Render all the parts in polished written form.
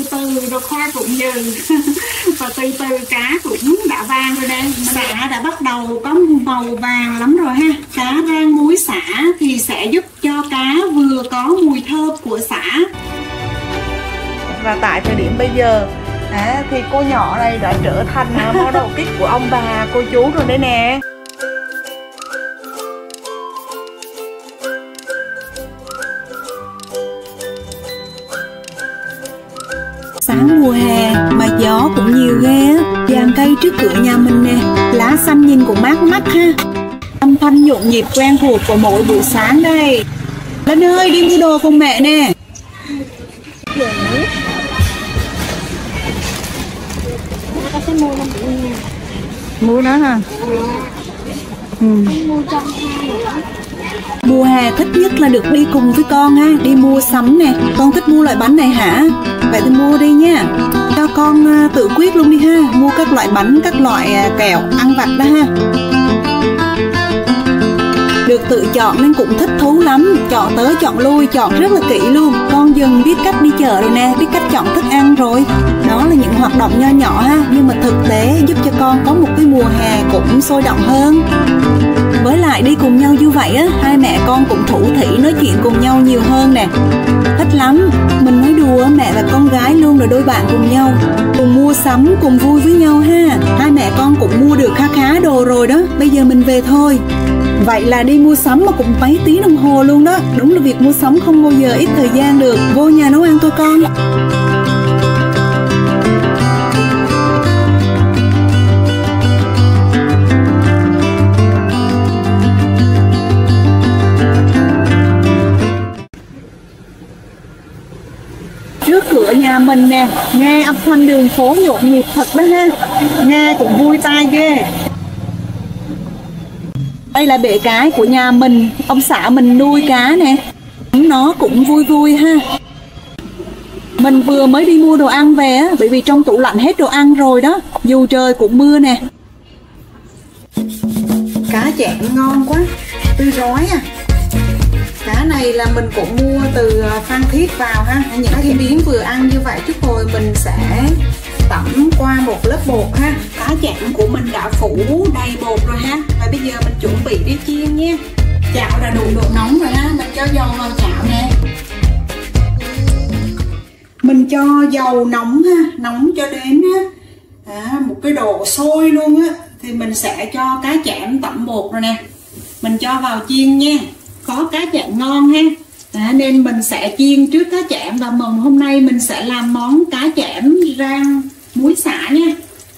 từ từ rồi khoa cũng dừ và từ từ cá cũng đã vàng rồi đây. Sả đã bắt đầu có màu vàng lắm rồi ha. Cá rang muối sả thì sẽ giúp cho cá vừa có mùi thơm của sả. Và tại thời điểm bây giờ thì cô nhỏ này đã trở thành món đầu kích của ông bà cô chú rồi đấy nè. Sáng mùa hè mà gió cũng nhiều ghê á. Dàn cây trước cửa nhà mình nè, lá xanh nhìn cũng mát mắt ha. Âm thanh nhộn nhịp quen thuộc của mỗi buổi sáng đây. Lên ơi, đi mua đồ cùng mẹ nè. Mua nó hả? Mùa hè thích nhất là được đi cùng với con ha, đi mua sắm nè. Con thích mua loại bánh này hả? Vậy thì mua đi nha. Cho con tự quyết luôn đi ha. Mua các loại bánh, các loại kẹo ăn vặt đó ha. Được tự chọn nên cũng thích thú lắm. Chọn tới chọn lui, chọn rất là kỹ luôn. Con dần biết cách đi chợ rồi nè, biết cách chọn thức ăn rồi. Đó là những hoạt động nho nhỏ ha, nhưng mà thực tế giúp cho con có một cái mùa hè cũng sôi động hơn. Với lại đi cùng nhau như vậy á, hai mẹ con cũng thủ thỉ nói chuyện cùng nhau nhiều hơn nè. Thích lắm. Mình nói đùa mẹ và con gái luôn là đôi bạn cùng nhau, cùng mua sắm, cùng vui với nhau ha. Hai mẹ con cũng mua được khá khá đồ rồi đó. Bây giờ mình về thôi. Vậy là đi mua sắm mà cũng mấy tiếng đồng hồ luôn đó. Đúng là việc mua sắm không bao giờ ít thời gian được. Vô nhà nấu ăn thôi con. Trước cửa nhà mình nè, nghe âm thanh đường phố nhộn nhịp thật đó ha. Nghe cũng vui tai ghê. Đây là bể cái của nhà mình, ông xã mình nuôi cá nè. Nó cũng vui vui ha. Mình vừa mới đi mua đồ ăn về á, bởi vì trong tủ lạnh hết đồ ăn rồi đó, dù trời cũng mưa nè. Cá chẽn ngon quá, tươi rói à. Cá này là mình cũng mua từ Phan Thiết vào ha. Những cái miếng vừa ăn như vậy chút rồi mình sẽ tẩm qua một lớp bột ha. Cá chẽn của mình đã phủ đầy bột rồi ha. Và bây giờ mình chuẩn bị đi chiên nha. Chảo đã đủ độ nóng rồi ha. Mình cho dầu vào chảo nè. Mình cho dầu nóng ha, nóng cho đến một cái độ sôi luôn á. Thì mình sẽ cho cá chẽn tẩm bột rồi nè. Mình cho vào chiên nha. Có cá chẽn ngon ha. Nên mình sẽ chiên trước cá chẽn. Và hôm nay mình sẽ làm món cá chẽn rang muối sả nha.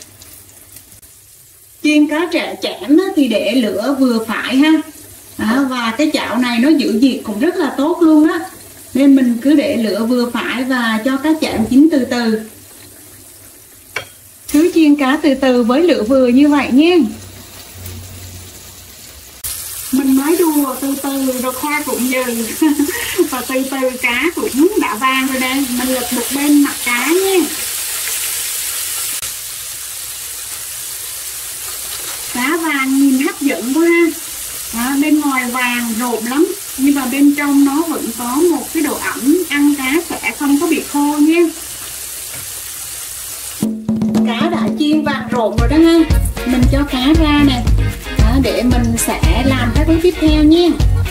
Chiên cá chẽn thì để lửa vừa phải ha. Và cái chảo này nó giữ nhiệt cũng rất là tốt luôn á. Nên mình cứ để lửa vừa phải và cho cá chẽn chín từ từ. Cứ chiên cá từ từ với lửa vừa như vậy nha. Mình nói đùa từ từ rồi khoa cũng dừ và từ từ cá cũng đã vàng rồi đây. Mình lật một bên mặt cá nha. Cá vàng nhìn hấp dẫn quá ha. Bên ngoài vàng rộm lắm, nhưng mà bên trong nó vẫn có một cái độ ẩm. Ăn cá sẽ không có bị khô nha. Cá đã chiên vàng rộm rồi đó ha. Mình cho cá ra nè. Để mình sẽ làm các bước tiếp theo nha.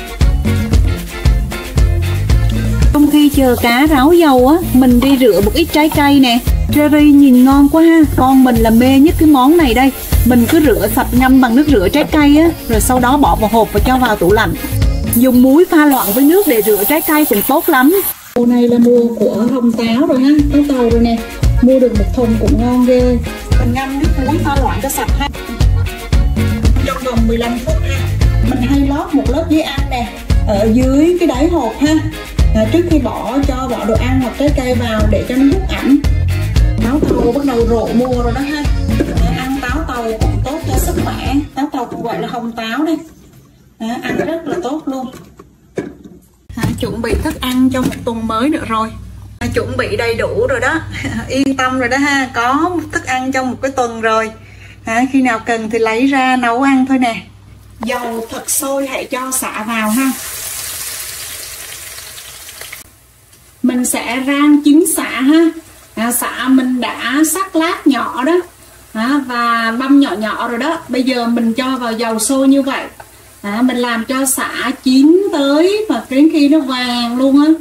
Trong khi chờ cá ráo dầu á, mình đi rửa một ít trái cây nè. Cherry nhìn ngon quá ha. Con mình là mê nhất cái món này đây. Mình cứ rửa sạch ngâm bằng nước rửa trái cây á, rồi sau đó bỏ vào hộp và cho vào tủ lạnh. Dùng muối pha loãng với nước để rửa trái cây cũng tốt lắm. Mùa này là mùa của hồng táo rồi ha, táo tàu rồi nè. Mua được một thùng cũng ngon ghê. Mình ngâm nước muối pha loãng cho sạch ha. Trong vòng 15 phút ha. Mình hay lót một lớp giấy ăn nè ở dưới cái đáy hộp ha. Trước khi bỏ đồ ăn hoặc trái cây vào để cho nó hút ẩm. Táo tàu bắt đầu rộ mùa rồi đó ha. Ăn táo tàu cũng tốt cho sức khỏe. Táo tàu cũng gọi là hồng táo đây. Ăn rất là tốt luôn. Chuẩn bị thức ăn cho một tuần mới nữa rồi. Chuẩn bị đầy đủ rồi đó. Yên tâm rồi đó ha. Có thức ăn trong một cái tuần rồi. Khi nào cần thì lấy ra nấu ăn thôi nè. Dầu thật sôi hãy cho xả vào ha. Mình sẽ rang trứng xả ha. Sả mình đã sắc lát nhỏ đó, và băm nhỏ nhỏ rồi đó. Bây giờ mình cho vào dầu sôi như vậy, mình làm cho sả chín tới và đến khi nó vàng luôn á.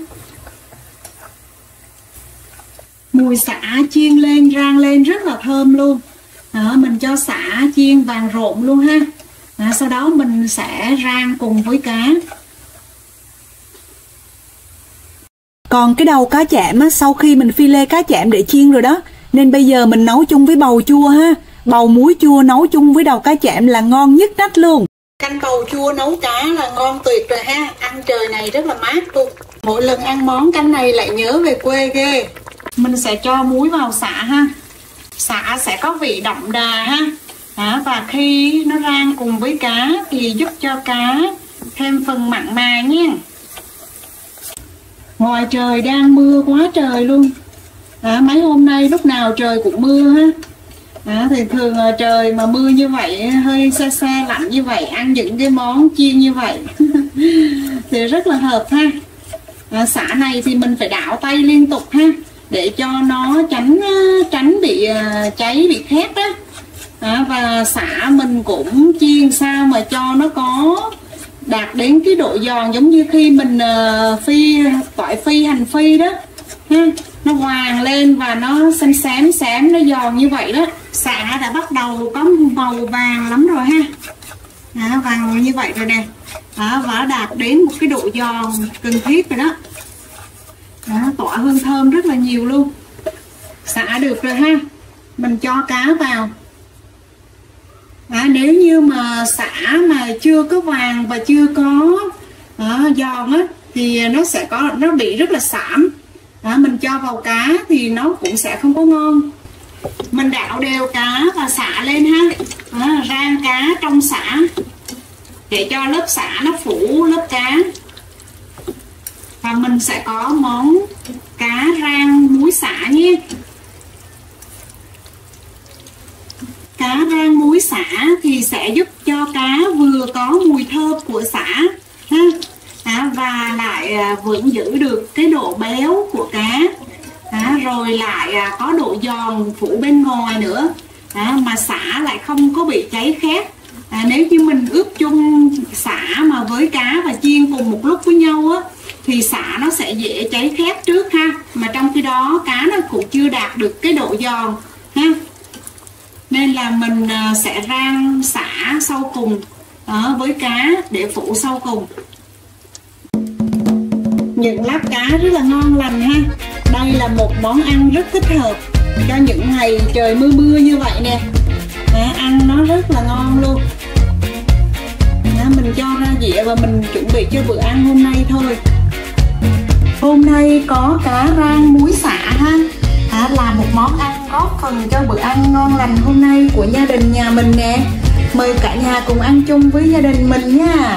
Mùi sả chiên lên rang lên rất là thơm luôn. Mình cho sả chiên vàng rộm luôn ha. Sau đó mình sẽ rang cùng với cá. Còn cái đầu cá chẽm á, sau khi mình phi lê cá chẽm để chiên rồi đó, nên bây giờ mình nấu chung với bầu chua ha. Bầu muối chua nấu chung với đầu cá chẽm là ngon nhất nách luôn. Canh bầu chua nấu cá là ngon tuyệt rồi ha. Ăn trời này rất là mát luôn. Mỗi lần ăn món canh này lại nhớ về quê ghê. Mình sẽ cho muối vào sả ha. Sả sẽ có vị đậm đà ha. Và khi nó rang cùng với cá thì giúp cho cá thêm phần mặn mà nha. Ngoài trời đang mưa quá trời luôn. Mấy hôm nay lúc nào trời cũng mưa ha. Thì thường trời mà mưa như vậy, hơi se se lạnh như vậy, ăn những cái món chiên như vậy thì rất là hợp ha. Sả này thì mình phải đảo tay liên tục ha, để cho nó tránh bị cháy, bị khét đó. Và sả mình cũng chiên sao mà cho nó có đạt đến cái độ giòn giống như khi mình tỏi phi, hành phi đó ha. Nó vàng lên và nó xém nó giòn như vậy đó. Sả đã bắt đầu có màu vàng lắm rồi ha. Vàng như vậy rồi nè. Và đạt đến một cái độ giòn cần thiết rồi đó. Tỏa hương thơm rất là nhiều luôn. Sả được rồi ha. Mình cho cá vào. Nếu như mà sả mà chưa có vàng và chưa có giòn á, thì nó bị rất là xảm. Mình cho vào cá thì nó cũng sẽ không có ngon. Mình đảo đều cá và sả lên ha. Rang cá trong sả để cho lớp sả nó phủ lớp cá. Và mình sẽ có món cá rang muối sả nhé. Cá rang muối sả thì sẽ giúp cho cá vừa có mùi thơm của sả ha. Và lại vẫn giữ được cái độ béo của cá. Rồi lại có độ giòn phủ bên ngoài nữa. Mà sả lại không có bị cháy khét. Nếu như mình ướp chung sả mà với cá và chiên cùng một lúc với nhau á, thì sả nó sẽ dễ cháy khét trước ha. Mà trong khi đó cá nó cũng chưa đạt được cái độ giòn ha. Nên là mình sẽ rang sả sau cùng với cá để phủ sau cùng. Những lát cá rất là ngon lành ha. Đây là một món ăn rất thích hợp cho những ngày trời mưa như vậy nè. Ăn nó rất là ngon luôn. Mình cho ra dĩa và mình chuẩn bị cho bữa ăn hôm nay thôi. Hôm nay có cá rang muối sả ha. Là một món ăn góp phần cho bữa ăn ngon lành hôm nay của gia đình nhà mình nè. Mời cả nhà cùng ăn chung với gia đình mình nha.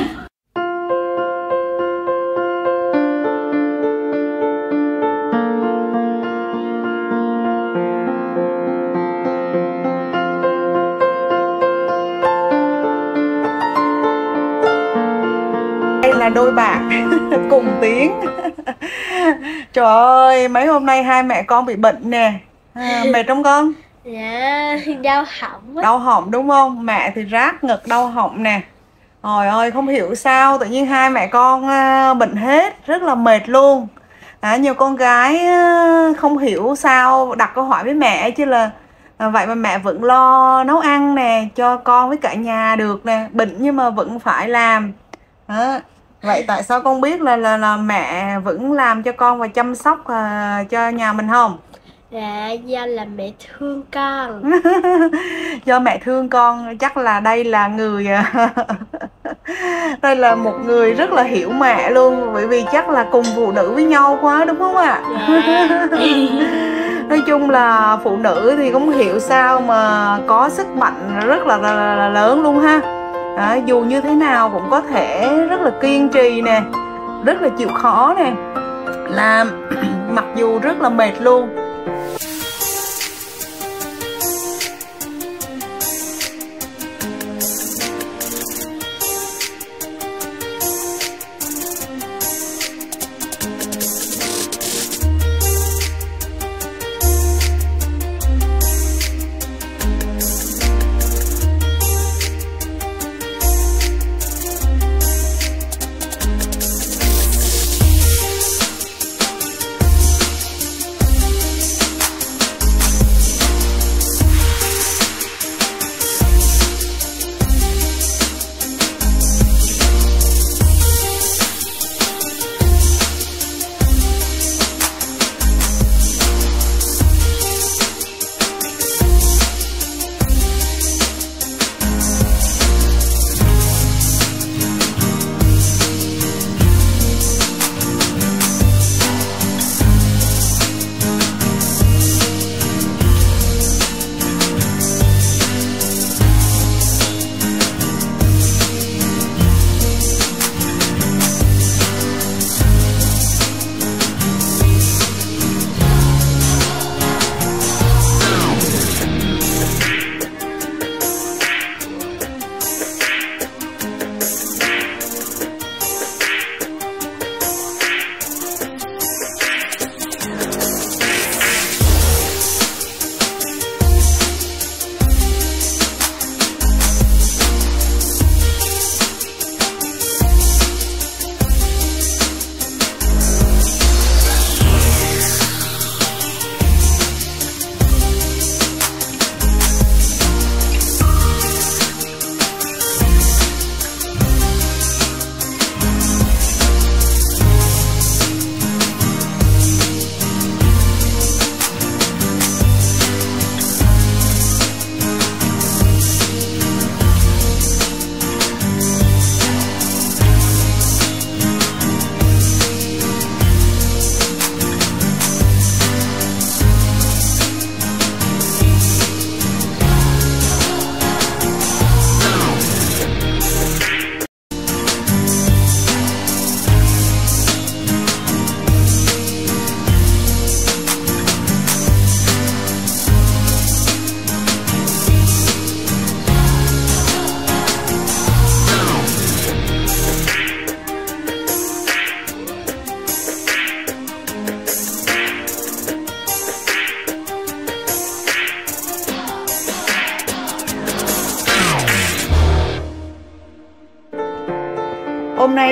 Đây là đôi bạn cùng tiếng. Trời ơi, mấy hôm nay hai mẹ con bị bệnh nè. Mệt không con? Dạ, đau họng. Đau họng đúng không? Mẹ thì rát ngực đau họng nè. Trời ơi, không hiểu sao tự nhiên hai mẹ con bệnh hết, rất là mệt luôn. Nhiều con gái không hiểu sao đặt câu hỏi với mẹ chứ là vậy mà mẹ vẫn lo nấu ăn nè cho con với cả nhà được nè, bệnh nhưng mà vẫn phải làm. Vậy tại sao con biết là mẹ vẫn làm cho con và chăm sóc cho nhà mình không? Dạ, do là mẹ thương con. Do mẹ thương con, chắc là đây là người đây là một người rất là hiểu mẹ luôn, bởi vì chắc là cùng phụ nữ với nhau quá đúng không ạ? Dạ. Nói chung là phụ nữ thì không hiểu sao mà có sức mạnh rất là lớn luôn ha. Dù như thế nào cũng có thể rất là kiên trì nè, rất là chịu khó nè, làm mặc dù rất là mệt luôn.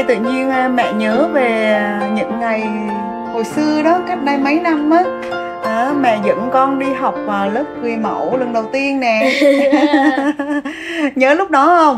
đây tự nhiên mẹ nhớ về những ngày hồi xưa đó, cách đây mấy năm á. Mẹ dẫn con đi học vào lớp người mẫu lần đầu tiên nè. Nhớ lúc đó không?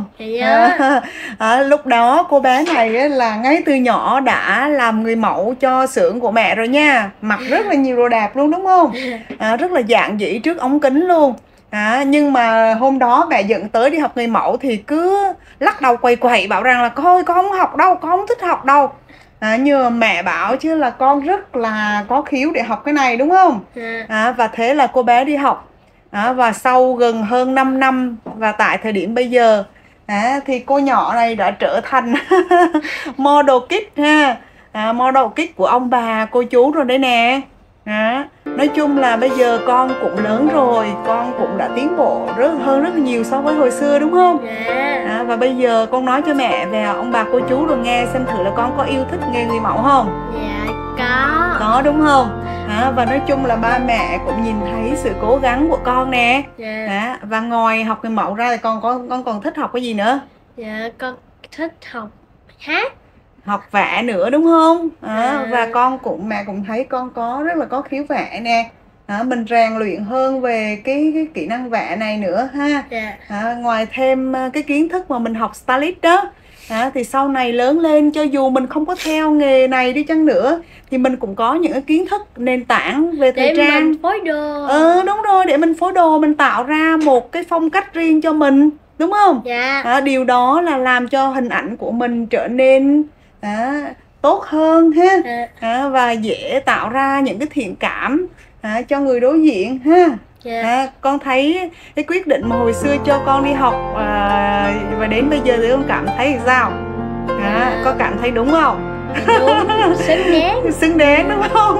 Lúc đó cô bé này á, là ngay từ nhỏ đã làm người mẫu cho xưởng của mẹ rồi nha. Mặc rất là nhiều đồ đẹp luôn đúng không? Rất là dạn dĩ trước ống kính luôn. Nhưng mà hôm đó mẹ dẫn tới đi học người mẫu thì cứ lắc đầu quầy quậy bảo rằng là thôi con không học đâu, con không thích học đâu. Nhưng mà mẹ bảo chứ là con rất là có khiếu để học cái này đúng không? Và thế là cô bé đi học. Và sau gần hơn 5 năm và tại thời điểm bây giờ thì cô nhỏ này đã trở thành model kit ha. Model kit của ông bà cô chú rồi đấy nè. Nói chung là bây giờ con cũng lớn rồi, con cũng đã tiến bộ hơn rất nhiều so với hồi xưa đúng không? Và bây giờ con nói cho mẹ về ông bà cô chú rồi nghe xem thử là con có yêu thích nghề người mẫu không? Dạ có. Có đúng không? Và nói chung là ba mẹ cũng nhìn thấy sự cố gắng của con nè. Và ngoài học người mẫu ra thì con còn thích học cái gì nữa? Dạ con thích học hát, học vẽ nữa đúng không? Và mẹ cũng thấy con rất là có khiếu vẽ nè. Mình rèn luyện hơn về cái kỹ năng vẽ này nữa ha. Ngoài thêm cái kiến thức mà mình học stylist đó, thì sau này lớn lên cho dù mình không có theo nghề này đi chăng nữa thì mình cũng có những cái kiến thức nền tảng về thời trang. Để mình phối đồ. Đúng rồi, để mình phối đồ, mình tạo ra một cái phong cách riêng cho mình, đúng không? Điều đó là làm cho hình ảnh của mình trở nên tốt hơn ha. Và dễ tạo ra những cái thiện cảm cho người đối diện ha. Con thấy cái quyết định mà hồi xưa cho con đi học và đến bây giờ thì con cảm thấy sao? Con cảm thấy đúng không? Đúng, xứng đáng. Xứng đáng đúng không?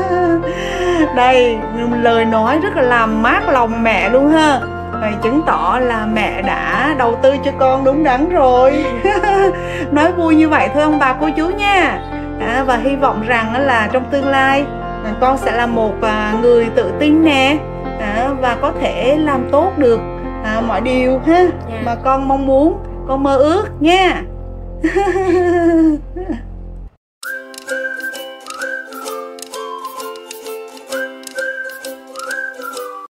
Đây, lời nói rất là làm mát lòng mẹ luôn ha. Vậy chứng tỏ là mẹ đã đầu tư cho con đúng đắn rồi. Nói vui như vậy thôi ông bà cô chú nha. Và hy vọng rằng là trong tương lai con sẽ là một người tự tin nè, và có thể làm tốt được mọi điều ha mà con mong muốn, con mơ ước nha.